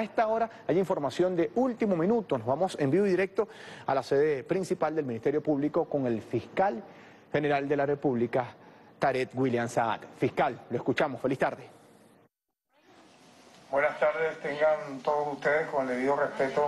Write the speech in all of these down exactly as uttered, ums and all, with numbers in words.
esta hora hay información de último minuto. Nos vamos en vivo y directo a la sede principal del Ministerio Público con el fiscal general de la República, Tarek William Saad. Fiscal, lo escuchamos. Feliz tarde. Buenas tardes, tengan todos ustedes con el debido respeto.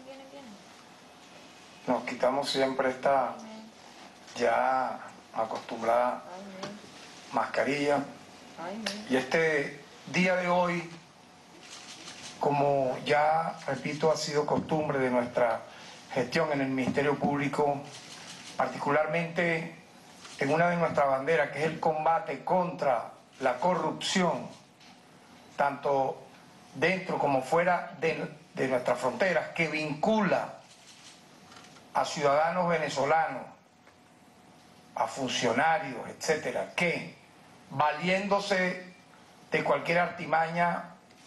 Nos quitamos siempre esta ya acostumbrada mascarilla. Y este día de hoy, como ya, repito, ha sido costumbre de nuestra gestión en el Ministerio Público, particularmente en una de nuestras banderas, que es el combate contra la corrupción, tanto dentro como fuera de, de nuestras fronteras, que vincula a ciudadanos venezolanos, a funcionarios, etcétera, que valiéndose de cualquier artimaña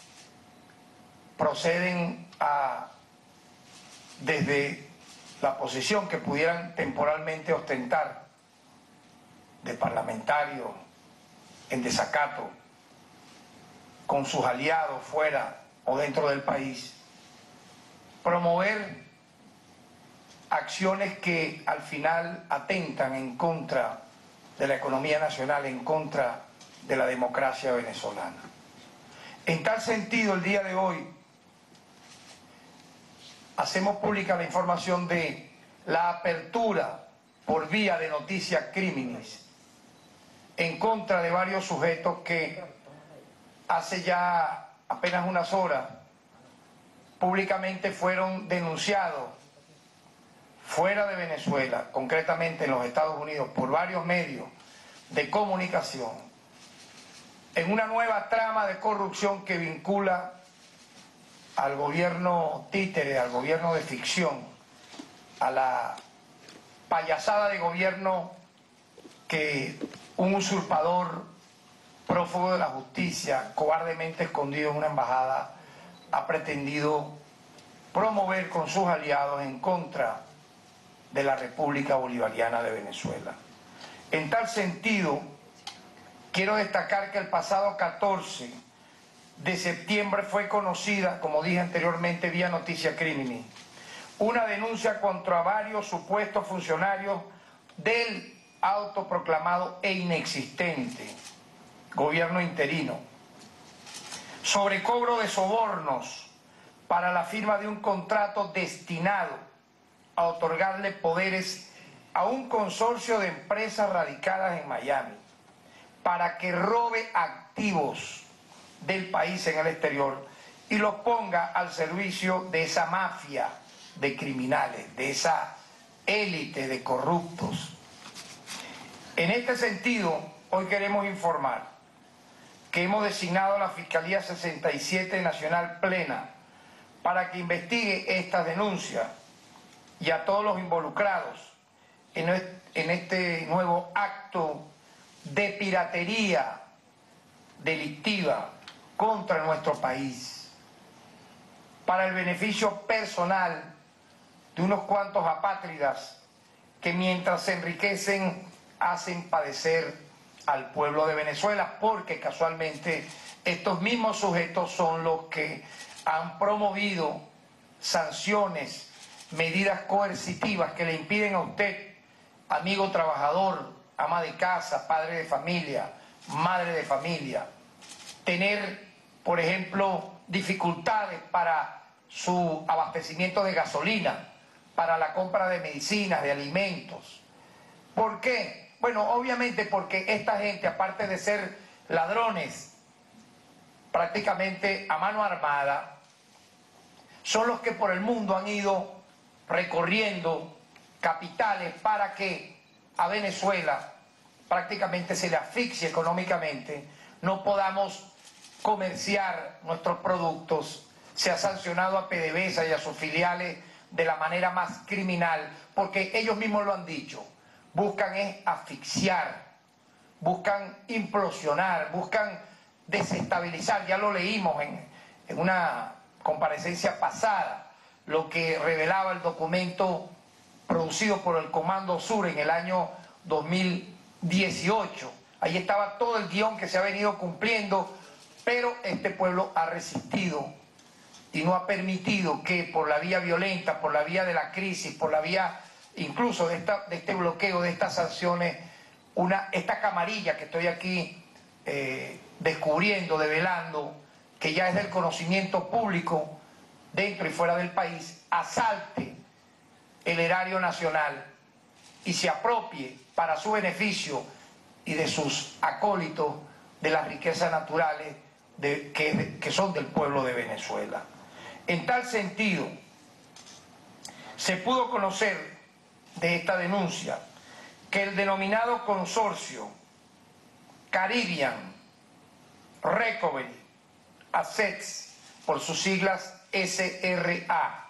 proceden a, desde la posición que pudieran temporalmente ostentar de parlamentarios en desacato con sus aliados fuera o dentro del país, promover acciones que al final atentan en contra de la economía nacional, en contra de la democracia venezolana. En tal sentido, el día de hoy hacemos pública la información de la apertura por vía de noticia criminis en contra de varios sujetos que hace ya apenas unas horas públicamente fueron denunciados fuera de Venezuela, concretamente en los Estados Unidos, por varios medios de comunicación, en una nueva trama de corrupción que vincula al gobierno títere, al gobierno de ficción, a la payasada de gobierno que un usurpador prófugo de la justicia, cobardemente escondido en una embajada, ha pretendido promover con sus aliados en contra de la República Bolivariana de Venezuela. En tal sentido, quiero destacar que el pasado catorce de septiembre fue conocida, como dije anteriormente, vía noticia criminis, una denuncia contra varios supuestos funcionarios del autoproclamado e inexistente gobierno interino sobre cobro de sobornos para la firma de un contrato destinado a otorgarle poderes a un consorcio de empresas radicadas en Miami para que robe activos del país en el exterior y los ponga al servicio de esa mafia de criminales, de esa élite de corruptos. En este sentido, hoy queremos informar que hemos designado a la Fiscalía sesenta y siete Nacional Plena para que investigue estas denuncias y a todos los involucrados en este nuevo acto de piratería delictiva contra nuestro país, para el beneficio personal de unos cuantos apátridas que mientras se enriquecen hacen padecer al pueblo de Venezuela, porque casualmente estos mismos sujetos son los que han promovido sanciones, medidas coercitivas que le impiden a usted, amigo trabajador, ama de casa, padre de familia, madre de familia, tener, por ejemplo, dificultades para su abastecimiento de gasolina, para la compra de medicinas, de alimentos. ¿Por qué? Bueno, obviamente porque esta gente, aparte de ser ladrones prácticamente a mano armada, son los que por el mundo han ido recorriendo capitales para que a Venezuela prácticamente se le asfixie económicamente, no podamos comerciar nuestros productos, se ha sancionado a PDVSA y a sus filiales de la manera más criminal, porque ellos mismos lo han dicho, buscan es asfixiar, buscan implosionar, buscan desestabilizar. Ya lo leímos en, en una comparecencia pasada, lo que revelaba el documento producido por el Comando Sur en el año dos mil dieciocho. Ahí estaba todo el guión que se ha venido cumpliendo, pero este pueblo ha resistido y no ha permitido que por la vía violenta, por la vía de la crisis, por la vía incluso de, esta, de este bloqueo, de estas sanciones, una, esta camarilla que estoy aquí eh, descubriendo, develando, que ya es del conocimiento público dentro y fuera del país, asalte el erario nacional y se apropie para su beneficio y de sus acólitos de las riquezas naturales de, que, que son del pueblo de Venezuela. En tal sentido, se pudo conocer de esta denuncia que el denominado consorcio Caribbean Recovery Assets, por sus siglas S R A,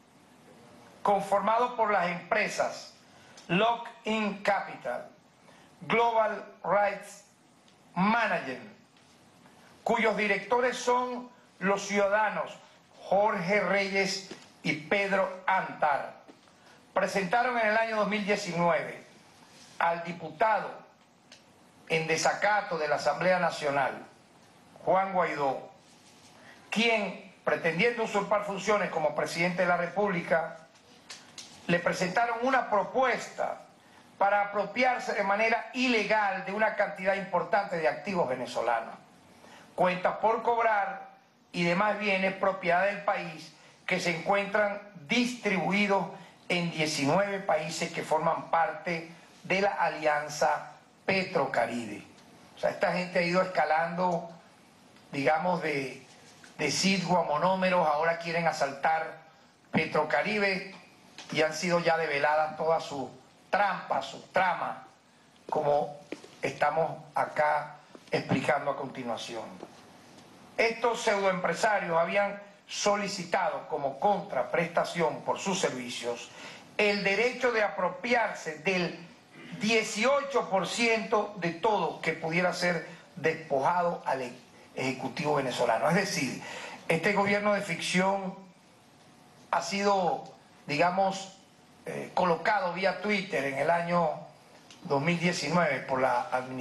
conformado por las empresas Lock-in Capital, Global Rights Manager, cuyos directores son los ciudadanos Jorge Reyes y Pedro Antar, presentaron en el año dos mil diecinueve al diputado en desacato de la Asamblea Nacional, Juan Guaidó, quien, pretendiendo usurpar funciones como presidente de la República, le presentaron una propuesta para apropiarse de manera ilegal de una cantidad importante de activos venezolanos, cuentas por cobrar y demás bienes propiedad del país que se encuentran distribuidos en diecinueve países que forman parte de la Alianza Petrocaribe. O sea, esta gente ha ido escalando, digamos, de, de sitio a monómeros, ahora quieren asaltar Petrocaribe y han sido ya develadas todas sus trampas, sus tramas, como estamos acá explicando a continuación. Estos pseudoempresarios habían solicitado como contraprestación por sus servicios el derecho de apropiarse del dieciocho por ciento de todo que pudiera ser despojado al Ejecutivo venezolano. Es decir, este gobierno de ficción ha sido, digamos, eh, colocado vía Twitter en el año dos mil diecinueve por la administración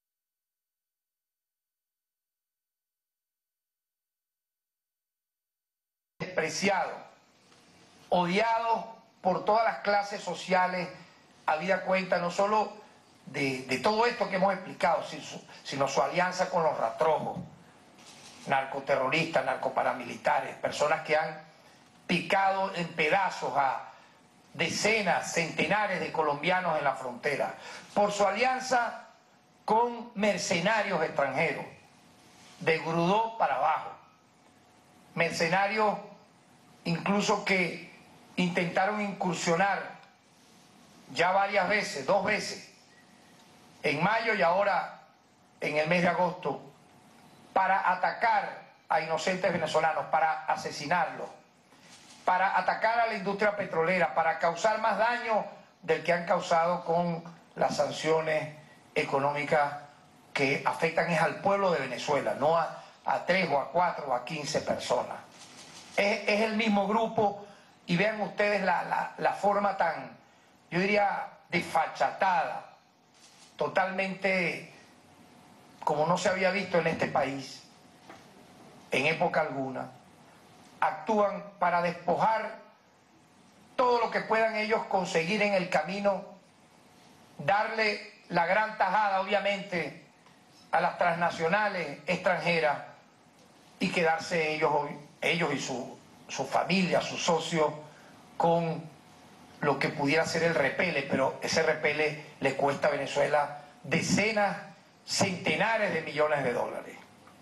despreciado, odiado por todas las clases sociales, habida cuenta no solo de, de todo esto que hemos explicado, sino su, sino su alianza con los rastrojos, narcoterroristas, narcoparamilitares, personas que han picado en pedazos a decenas, centenares de colombianos en la frontera, por su alianza con mercenarios extranjeros, de Grudó para abajo, mercenarios incluso que intentaron incursionar ya varias veces, dos veces, en mayo y ahora en el mes de agosto, para atacar a inocentes venezolanos, para asesinarlos, para atacar a la industria petrolera, para causar más daño del que han causado con las sanciones económicas que afectan es al pueblo de Venezuela, no a, a tres o a cuatro o a quince personas. Es, es el mismo grupo y vean ustedes la, la, la forma tan, yo diría, desfachatada, totalmente como no se había visto en este país en época alguna. Actúan para despojar todo lo que puedan ellos conseguir en el camino, darle la gran tajada, obviamente, a las transnacionales extranjeras y quedarse ellos, ellos y su, su familia, sus socios, con lo que pudiera ser el repele, pero ese repele le cuesta a Venezuela decenas, centenares de millones de dólares.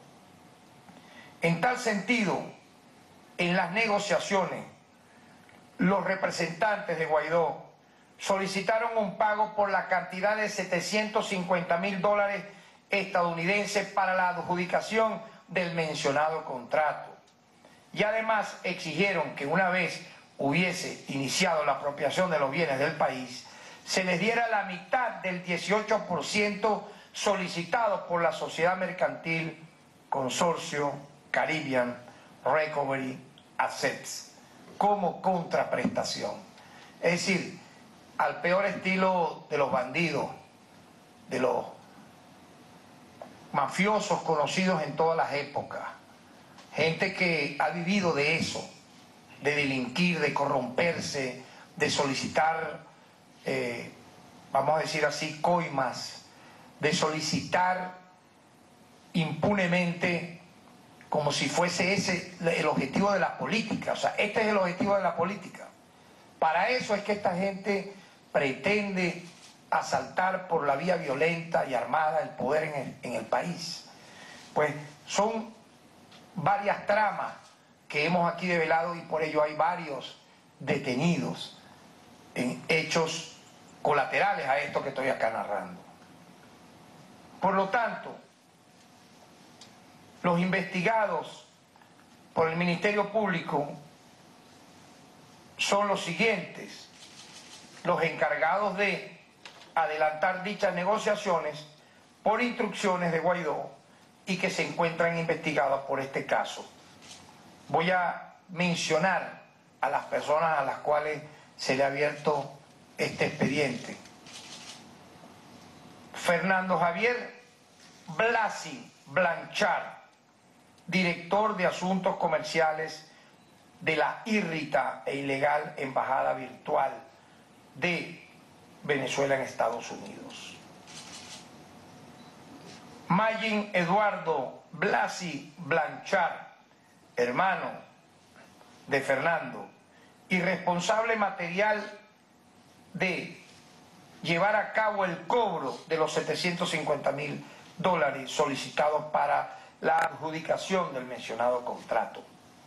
En tal sentido, en las negociaciones, los representantes de Guaidó solicitaron un pago por la cantidad de setecientos cincuenta mil dólares estadounidenses para la adjudicación del mencionado contrato. Y además exigieron que una vez hubiese iniciado la apropiación de los bienes del país, se les diera la mitad del dieciocho por ciento solicitado por la sociedad mercantil Consorcio Caribbean Recovery Assets como contraprestación. Es decir, al peor estilo de los bandidos, de los mafiosos conocidos en todas las épocas, gente que ha vivido de eso, de delinquir, de corromperse, de solicitar, eh, vamos a decir así, coimas, de solicitar impunemente como si fuese ese el objetivo de la política. O sea, este es el objetivo de la política. Para eso es que esta gente pretende asaltar por la vía violenta y armada el poder en el, en el país. Pues son varias tramas que hemos aquí develado y por ello hay varios detenidos en hechos colaterales a esto que estoy acá narrando. Por lo tanto, los investigados por el Ministerio Público son los siguientes: los encargados de adelantar dichas negociaciones por instrucciones de Guaidó y que se encuentran investigados por este caso. Voy a mencionar a las personas a las cuales se le ha abierto este expediente. Fernando Javier Blasi Blanchard, director de Asuntos Comerciales de la írrita e ilegal Embajada Virtual de Venezuela en Estados Unidos. Magin Eduardo Blasi Blanchard, hermano de Fernando, y responsable material de llevar a cabo el cobro de los setecientos cincuenta mil dólares solicitados para la adjudicación del mencionado contrato.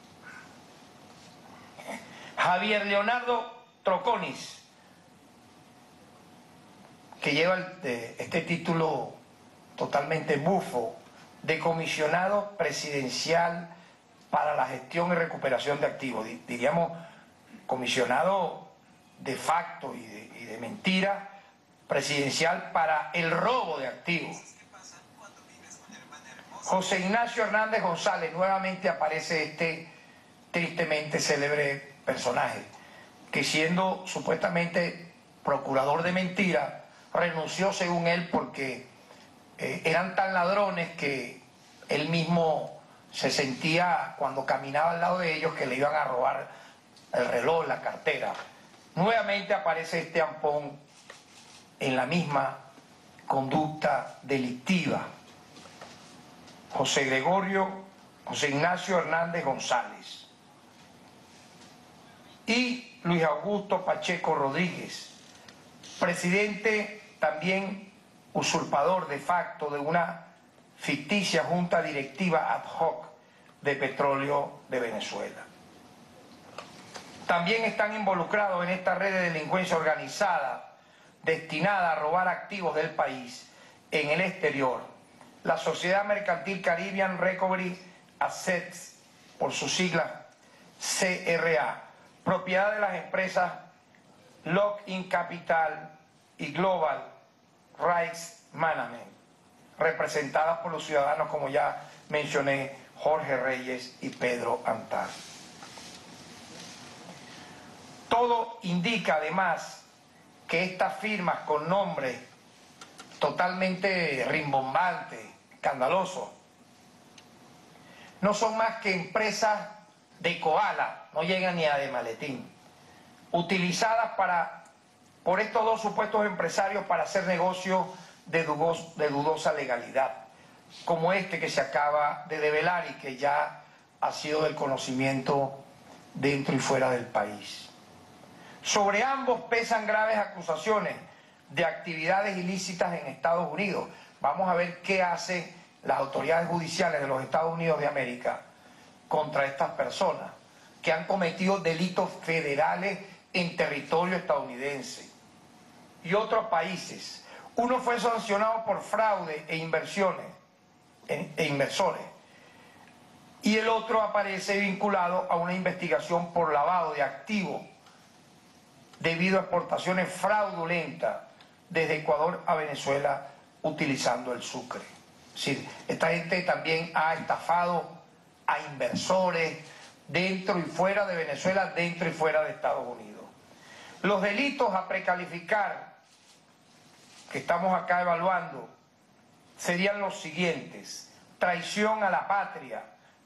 Javier Leonardo Troconis, que lleva el, de, este título totalmente bufo de comisionado presidencial para la gestión y recuperación de activos, diríamos comisionado de facto y de, y de mentira presidencial para el robo de activos. José Ignacio Hernández González, nuevamente aparece este tristemente célebre personaje, que siendo supuestamente procurador de mentira, renunció según él porque eh, eran tan ladrones que él mismo se sentía cuando caminaba al lado de ellos que le iban a robar el reloj, la cartera. Nuevamente aparece este ampón en la misma conducta delictiva. José Gregorio, José Ignacio Hernández González y Luis Augusto Pacheco Rodríguez, presidente también usurpador de facto de una ficticia junta directiva ad hoc de petróleo de Venezuela. También están involucrados en esta red de delincuencia organizada destinada a robar activos del país en el exterior la Sociedad Mercantil Caribbean Recovery Assets, por sus siglas C R A, propiedad de las empresas Lock-in Capital y Global Rights Management, representadas por los ciudadanos, como ya mencioné, Jorge Reyes y Pedro Antar. Todo indica además que estas firmas con nombres totalmente rimbombantes, escandalosos, no son más que empresas de koala, no llegan ni a de maletín, utilizadas para, por estos dos supuestos empresarios para hacer negocios de, dudos, de dudosa legalidad, como este que se acaba de develar y que ya ha sido del conocimiento dentro y fuera del país. Sobre ambos pesan graves acusaciones de actividades ilícitas en Estados Unidos. Vamos a ver qué hacen las autoridades judiciales de los Estados Unidos de América contra estas personas que han cometido delitos federales en territorio estadounidense y otros países. Uno fue sancionado por fraude e inversiones e inversores y el otro aparece vinculado a una investigación por lavado de activos debido a exportaciones fraudulentas desde Ecuador a Venezuela utilizando el sucre. Es decir, esta gente también ha estafado a inversores dentro y fuera de Venezuela, dentro y fuera de Estados Unidos. Los delitos a precalificar que estamos acá evaluando serían los siguientes: traición a la patria,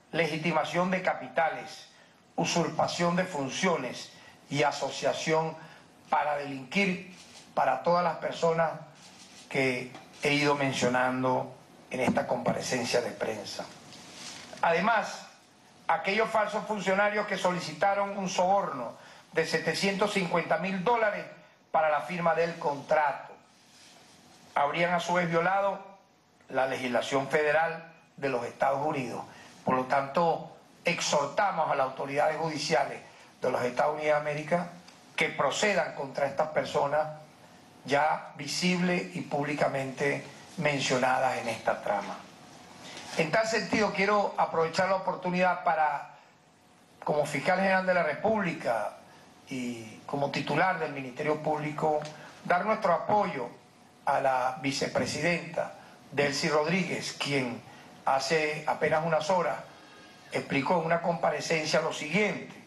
legitimación de capitales, usurpación de funciones y asociación para delinquir para todas las personas que he ido mencionando en esta comparecencia de prensa. Además, aquellos falsos funcionarios que solicitaron un soborno de setecientos cincuenta mil dólares para la firma del contrato habrían a su vez violado la legislación federal de los Estados Unidos. Por lo tanto, exhortamos a las autoridades judiciales de los Estados Unidos de América que procedan contra estas personas ya visibles y públicamente mencionadas en esta trama. En tal sentido, quiero aprovechar la oportunidad para, como fiscal general de la República y como titular del Ministerio Público, dar nuestro apoyo a la vicepresidenta Delcy Rodríguez, quien hace apenas unas horas explicó en una comparecencia lo siguiente.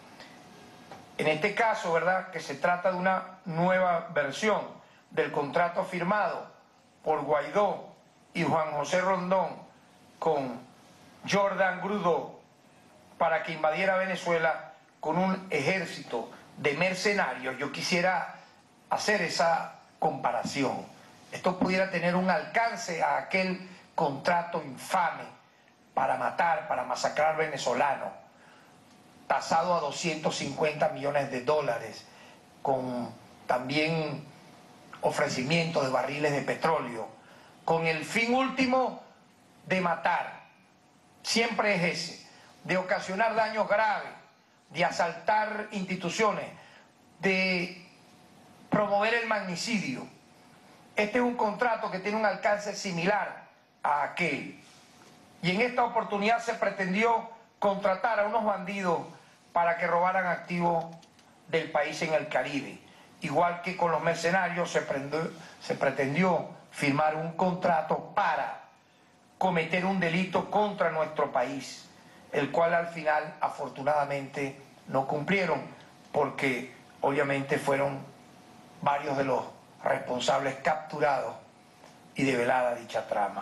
En este caso, ¿verdad?, que se trata de una nueva versión del contrato firmado por Guaidó y Juan José Rondón con Jordan Grudó para que invadiera Venezuela con un ejército de mercenarios. Yo quisiera hacer esa comparación. Esto pudiera tener un alcance a aquel contrato infame para matar, para masacrar venezolanos, tasado a doscientos cincuenta millones de dólares, con también ofrecimiento de barriles de petróleo, con el fin último de matar. Siempre es ese, de ocasionar daños graves, de asaltar instituciones, de promover el magnicidio. Este es un contrato que tiene un alcance similar a aquel. Y en esta oportunidad se pretendió contratar a unos bandidos para que robaran activos del país en el Caribe. Igual que con los mercenarios se, prendió, se pretendió firmar un contrato para cometer un delito contra nuestro país, el cual al final afortunadamente no cumplieron, porque obviamente fueron varios de los responsables capturados y develada dicha trama.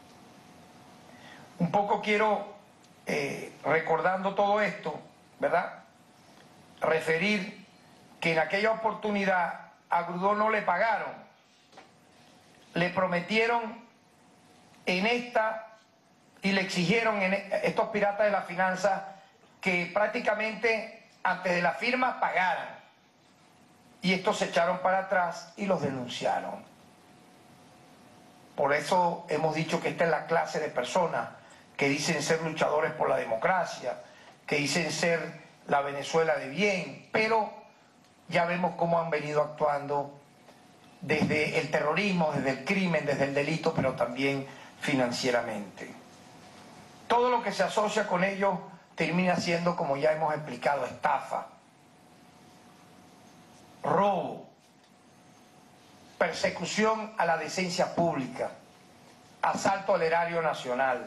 Un poco quiero, eh, recordando todo esto, ¿verdad?, referir que en aquella oportunidad a Grudó no le pagaron, le prometieron en esta y le exigieron en estos piratas de la finanza que prácticamente antes de la firma pagaran, y estos se echaron para atrás y los denunciaron. Por eso hemos dicho que esta es la clase de personas que dicen ser luchadores por la democracia, que dicen ser la Venezuela de bien, pero ya vemos cómo han venido actuando desde el terrorismo, desde el crimen, desde el delito, pero también financieramente. Todo lo que se asocia con ellos termina siendo, como ya hemos explicado, estafa, robo, persecución a la decencia pública, asalto al erario nacional.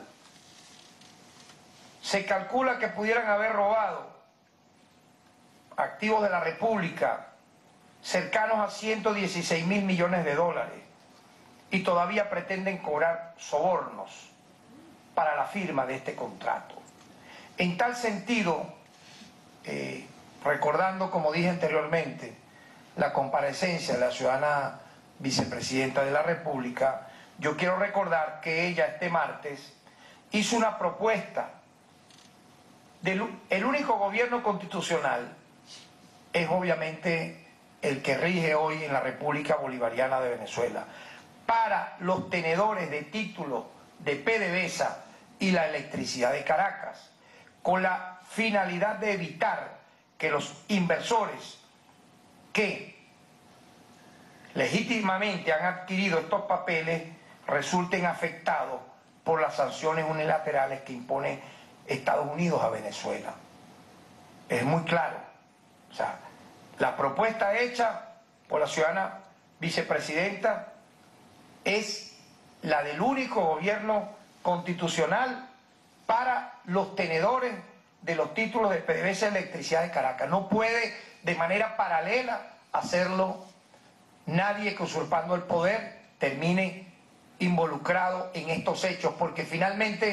Se calcula que pudieran haber robado activos de la República cercanos a ciento dieciséis mil millones de dólares y todavía pretenden cobrar sobornos para la firma de este contrato. En tal sentido, eh, recordando, como dije anteriormente, la comparecencia de la ciudadana vicepresidenta de la República, yo quiero recordar que ella este martes hizo una propuesta del el único gobierno constitucional es obviamente el que rige hoy en la República Bolivariana de Venezuela, para los tenedores de títulos de PDVSA y la electricidad de Caracas, con la finalidad de evitar que los inversores que legítimamente han adquirido estos papeles resulten afectados por las sanciones unilaterales que impone Estados Unidos a Venezuela. Es muy claro. O sea, la propuesta hecha por la ciudadana vicepresidenta es la del único gobierno constitucional para los tenedores de los títulos de PDVSA y Electricidad de Caracas. No puede de manera paralela hacerlo nadie que, usurpando el poder, termine involucrado en estos hechos, porque finalmente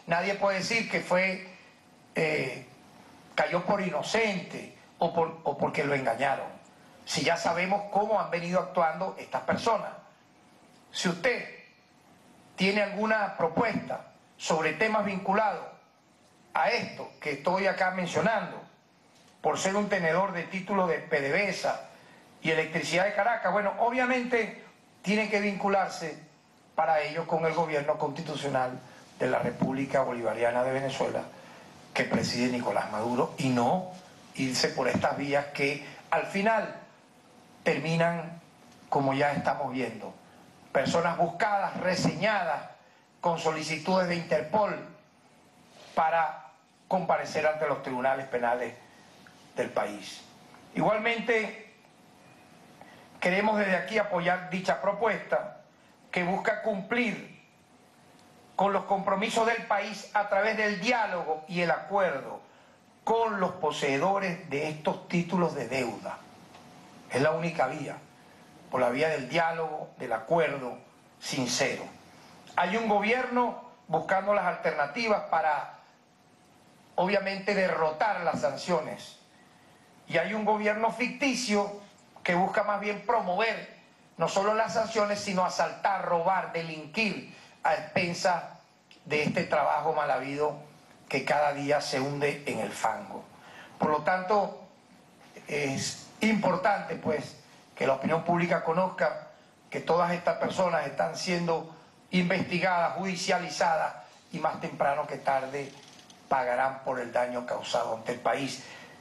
nadie puede decir que fue, eh, cayó por inocente o, por, o porque lo engañaron. Si ya sabemos cómo han venido actuando estas personas. Si usted tiene alguna propuesta sobre temas vinculados a esto que estoy acá mencionando, por ser un tenedor de títulos de PDVSA y Electricidad de Caracas, bueno, obviamente tiene que vincularse para ello con el gobierno constitucional de la República Bolivariana de Venezuela que preside Nicolás Maduro, y no irse por estas vías que al final terminan como ya estamos viendo. Personas buscadas, reseñadas, con solicitudes de Interpol para comparecer ante los tribunales penales del país. Igualmente, queremos desde aquí apoyar dicha propuesta que busca cumplir con los compromisos del país a través del diálogo y el acuerdo con los poseedores de estos títulos de deuda. Es la única vía, por la vía del diálogo, del acuerdo sincero. Hay un gobierno buscando las alternativas para, obviamente, derrotar las sanciones. Y hay un gobierno ficticio que busca más bien promover no solo las sanciones, sino asaltar, robar, delinquir a expensas de este trabajo mal habido que cada día se hunde en el fango. Por lo tanto, es importante pues que la opinión pública conozca que todas estas personas están siendo investigadas, judicializadas, y más temprano que tarde pagarán por el daño causado ante el país.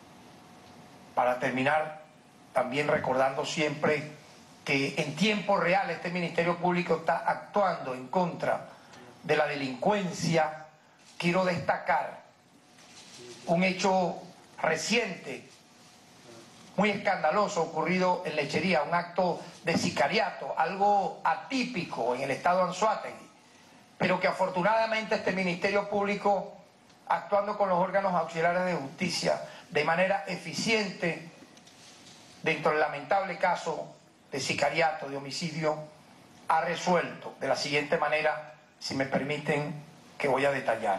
Para terminar, también recordando siempre que en tiempo real este Ministerio Público está actuando en contra de la delincuencia. Quiero destacar un hecho reciente, muy escandaloso, ocurrido en Lechería, un acto de sicariato, algo atípico en el estado Anzoátegui, pero que afortunadamente este Ministerio Público, actuando con los órganos auxiliares de justicia de manera eficiente, dentro del lamentable caso de sicariato, de homicidio, ha resuelto de la siguiente manera, si me permiten, que voy a detallar.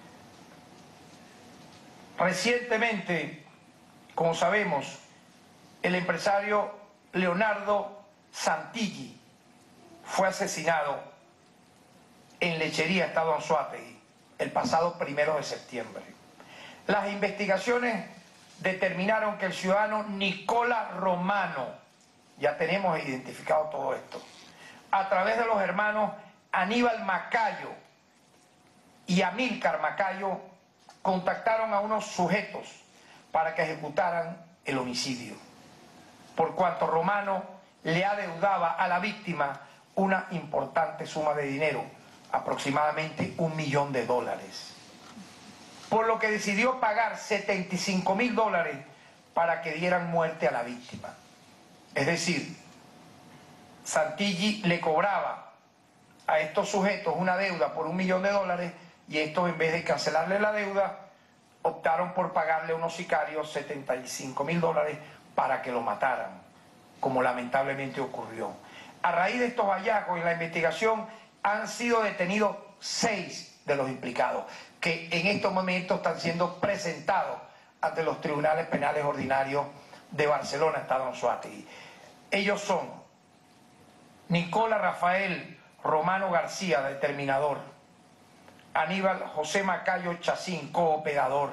Recientemente, como sabemos, el empresario Leonardo Santilli fue asesinado en Lechería, estado Anzoátegui, el pasado primero de septiembre. Las investigaciones determinaron que el ciudadano Nicolás Romano, ya tenemos identificado todo esto, a través de los hermanos Aníbal Macayo y Amílcar Macayo, contactaron a unos sujetos para que ejecutaran el homicidio, por cuanto Romano le adeudaba a la víctima una importante suma de dinero, aproximadamente un millón de dólares, por lo que decidió pagar setenta y cinco mil dólares para que dieran muerte a la víctima. Es decir, Santilli le cobraba a estos sujetos una deuda por un millón de dólares, y estos, en vez de cancelarle la deuda, optaron por pagarle a unos sicarios setenta y cinco mil dólares para que lo mataran, como lamentablemente ocurrió. A raíz de estos hallazgos en la investigación han sido detenidos seis de los implicados, que en estos momentos están siendo presentados ante los tribunales penales ordinarios de Barcelona, estado Anzoátegui. Ellos son Nicolás Rafael Romano García, determinador; Aníbal José Macayo Chacín, cooperador;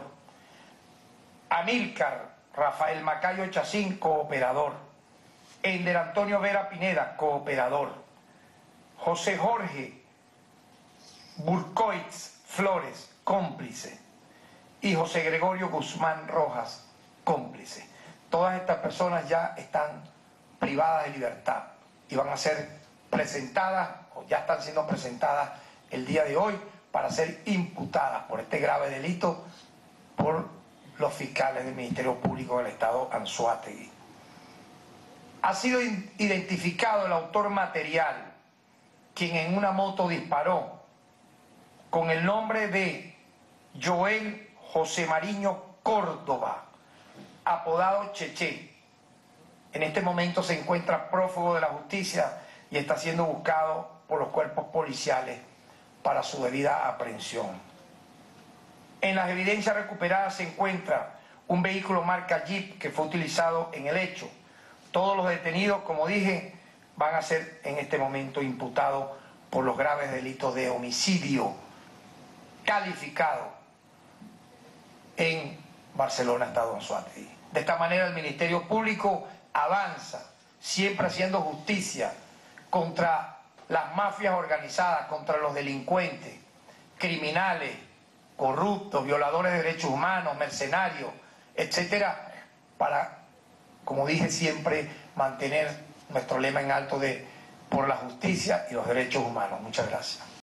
Amílcar Rafael Macayo Chacín, cooperador; Ender Antonio Vera Pineda, cooperador; José Jorge Burcoitz Flores, cómplice; y José Gregorio Guzmán Rojas, cómplice. Todas estas personas ya están privadas de libertad y van a ser presentadas, o ya están siendo presentadas el día de hoy, para ser imputadas por este grave delito por los fiscales del Ministerio Público del Estado Anzoátegui. Ha sido identificado el autor material, quien en una moto disparó, con el nombre de Joel José Mariño Córdoba, apodado Cheche. En este momento se encuentra prófugo de la justicia y está siendo buscado por los cuerpos policiales para su debida aprehensión. En las evidencias recuperadas se encuentra un vehículo marca Jeep que fue utilizado en el hecho. Todos los detenidos, como dije, van a ser en este momento imputados por los graves delitos de homicidio calificado en Barcelona, Estado Anzoátegui. De esta manera el Ministerio Público avanza, siempre haciendo justicia contra las mafias organizadas, contra los delincuentes, criminales, corruptos, violadores de derechos humanos, mercenarios, etcétera, para, como dije siempre, mantener nuestro lema en alto de por la justicia y los derechos humanos. Muchas gracias.